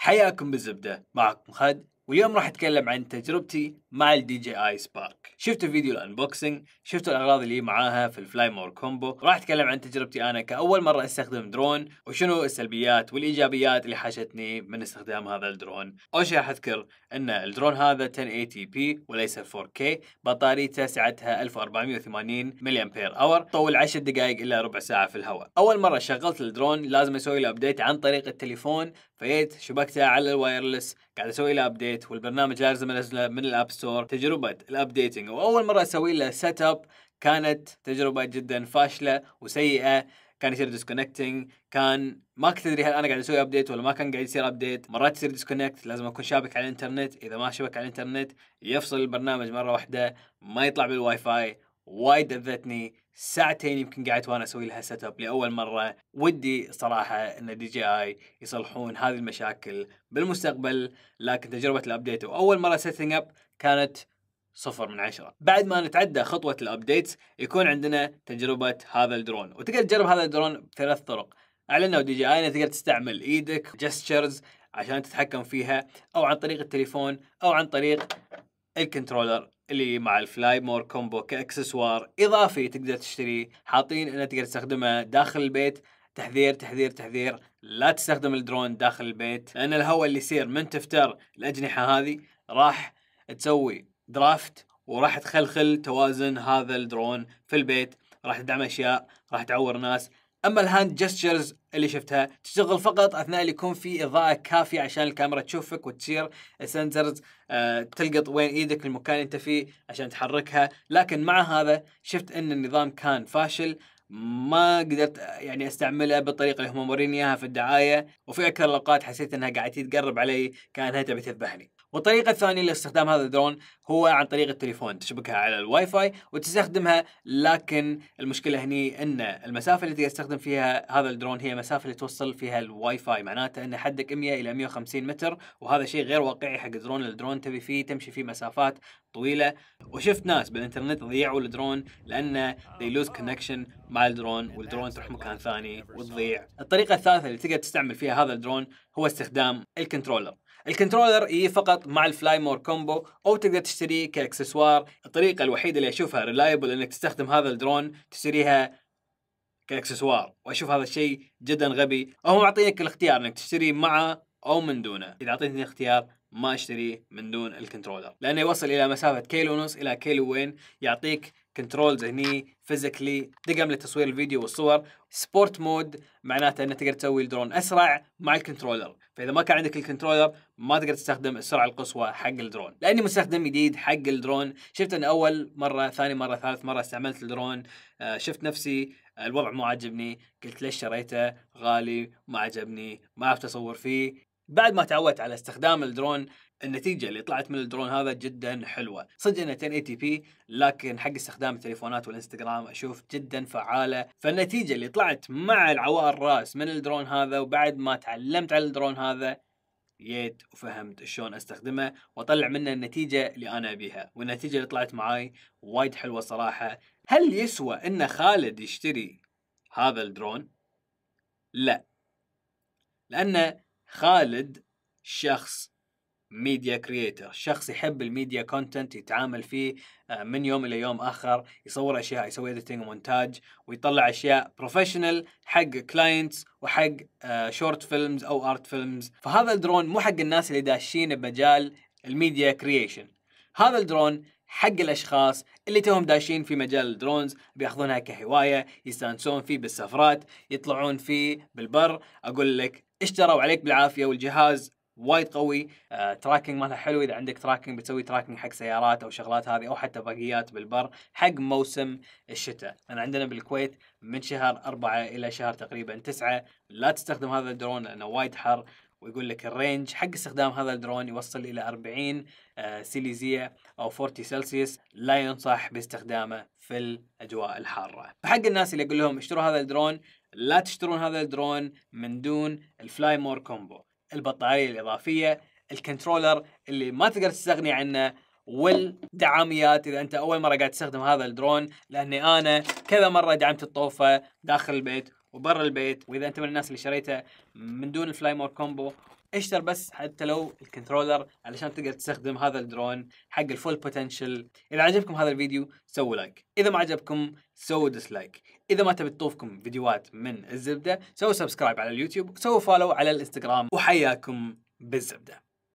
حياكم بالزبدة، معكم خالد، واليوم راح اتكلم عن تجربتي مع الدي جي اي سبارك. شفتوا فيديو الانبوكسنج، شفتوا الاغراض اللي معاها في الفلاي مور كومبو. راح اتكلم عن تجربتي انا كاول مرة استخدم درون، وشنو السلبيات والايجابيات اللي حاشتني من استخدام هذا الدرون. اول شيء راح اذكر ان الدرون هذا 1080p وليس 4K، بطاريته سعتها 1480 ملي امبير اور، طول 10 دقائق الى ربع ساعة في الهواء. اول مرة شغلت الدرون لازم اسوي له ابديت عن طريق التليفون، فجيت شبكته على الوايرلس، قاعد اسوي له ابديت والبرنامج لازم انزله من الاب ستور. تجربه الابديتنج واول مره اسوي له سيت اب كانت تجربه جدا فاشله وسيئه. كان يصير ديسكونكتنج، كان ما كنت ادري هل انا قاعد اسوي ابديت ولا ما كان قاعد يصير ابديت. مرات يصير ديسكونكت، لازم اكون شابك على الانترنت، اذا ما شبك على الانترنت يفصل البرنامج مره واحده، ما يطلع بالواي فاي. وايد اذتني، ساعتين يمكن قعدت وانا اسوي لها سيت اب لاول مره. ودي صراحه ان دي جي اي يصلحون هذه المشاكل بالمستقبل، لكن تجربه الابديت واول مره سيتنج اب كانت 0 من 10. بعد ما نتعدى خطوه الابديت يكون عندنا تجربه هذا الدرون، وتقدر تجرب هذا الدرون بثلاث طرق. اعلنوا دي جي اي تقدر تستعمل ايدك جستشرز عشان تتحكم فيها، او عن طريق التليفون، او عن طريق الكنترولر اللي مع الفلاي مور كومبو كاكسسوار اضافي تقدر تشتريه. حاطين انه تقدر تستخدمه داخل البيت. تحذير تحذير تحذير، لا تستخدم الدرون داخل البيت، لان الهواء اللي يصير من تفتر الاجنحه هذه راح تسوي درافت، وراح تخلخل توازن هذا الدرون في البيت، راح تدعم اشياء، راح تعور ناس. اما الهاند جستشرز اللي شفتها تشتغل فقط اثناء اللي يكون في اضاءه كافيه عشان الكاميرا تشوفك، وتصير السنسرز تلقط وين ايدك المكان اللي انت فيه عشان تحركها. لكن مع هذا شفت ان النظام كان فاشل، ما قدرت يعني استعملها بالطريقه اللي هم موريني اياها في الدعايه، وفي اكثر الاوقات حسيت انها قاعده تقرب علي كانها تبي تذبحني. والطريقه الثانيه لاستخدام هذا الدرون هو عن طريق التليفون، تشبكها على الواي فاي وتستخدمها. لكن المشكله هني ان المسافه اللي تقدر تستخدم فيها هذا الدرون هي مسافه اللي توصل فيها الواي فاي، معناته ان حدك 100 الى 150 متر، وهذا شيء غير واقعي حق الدرون. الدرون تبي فيه تمشي فيه مسافات طويله، وشفت ناس بالانترنت ضيعوا الدرون لانه they lose connection مع الدرون، والدرون تروح مكان ثاني وتضيع. الطريقه الثالثه اللي تقدر تستعمل فيها هذا الدرون هو استخدام الكنترولر. الكنترولر يجي فقط مع الفلاي مور كومبو، او تقدر تشتريه كاكسسوار. الطريقه الوحيده اللي اشوفها ريلايبل انك تستخدم هذا الدرون تشتريها كاكسسوار، واشوف هذا الشيء جدا غبي. هم معطينك الاختيار انك تشتريه معه او من دونه. اذا اعطيتني اختيار ما اشتريه من دون الكنترولر، لانه يوصل الى مسافه كيلو ونص الى كيلو وين. يعطيك كنترولز هني فيزيكلي، دقم لتصوير الفيديو والصور. سبورت مود معناته انك تقدر تسوي الدرون اسرع مع الكنترولر، فاذا ما كان عندك الكنترولر ما تقدر تستخدم السرعه القصوى حق الدرون. لاني مستخدم جديد حق الدرون، شفت ان اول مره، ثاني مره، ثالث مره استعملت الدرون شفت نفسي الوضع مو عاجبني. قلت ليش شريته؟ غالي، ما عجبني، ما عرفت اصور فيه. بعد ما تعودت على استخدام الدرون النتيجة اللي طلعت من الدرون هذا جدا حلوة. صدق انه 1080p، لكن حق استخدام التليفونات والانستغرام اشوف جدا فعالة. فالنتيجة اللي طلعت مع العوار الراس من الدرون هذا، وبعد ما تعلمت على الدرون هذا جيت وفهمت شلون استخدمه واطلع منه النتيجة اللي انا ابيها، والنتيجة اللي طلعت معاي وايد حلوة صراحة. هل يسوى ان خالد يشتري هذا الدرون؟ لا، لان خالد شخص ميديا كرييتر، شخص يحب الميديا كونتنت، يتعامل فيه من يوم الى يوم اخر، يصور اشياء، يسوي اديتنج ومونتاج، ويطلع اشياء بروفيشنال حق كلاينتس وحق شورت فيلمز او ارت فيلمز. فهذا الدرون مو حق الناس اللي داشين بمجال الميديا كرييشن. هذا الدرون حق الاشخاص اللي توهم داشين في مجال الدرونز، بياخذونها كهوايه، يستانسون فيه بالسفرات، يطلعون فيه بالبر. اقول لك اشتروا عليك بالعافيه، والجهاز وايد قوي. تراكنج مالها حلو، اذا عندك تراكنج بتسوي تراكنج حق سيارات او شغلات هذه، او حتى باقيات بالبر حق موسم الشتاء. انا عندنا بالكويت من شهر 4 الى شهر تقريبا 9 لا تستخدم هذا الدرون لانه وايد حر. ويقول لك الرينج حق استخدام هذا الدرون يوصل الى 40 سيليزية او 40 سلسيوس، لا ينصح باستخدامه في الاجواء الحاره. فحق الناس اللي اقول لهم اشتروا هذا الدرون، لا تشترون هذا الدرون من دون الفلاي مور كومبو، البطارية الإضافية، الكنترولر اللي ما تقدر تستغني عنه، والدعاميات إذا أنت أول مرة قاعد تستخدم هذا الدرون. لأني أنا كذا مرة دعمت الطوفة داخل البيت وبرا البيت، وإذا أنت من الناس اللي شريته من دون الفلاي مور كومبو اشتر بس حتى لو الكنترولر علشان تقدر تستخدم هذا الدرون حق الفول بوتنشل. اذا عجبكم هذا الفيديو سووا لايك، اذا ما عجبكم سووا ديسلايك، اذا ما تبي تطوفكم فيديوهات من الزبده سووا سبسكرايب على اليوتيوب، سووا فولو على الانستغرام، وحياكم بالزبده.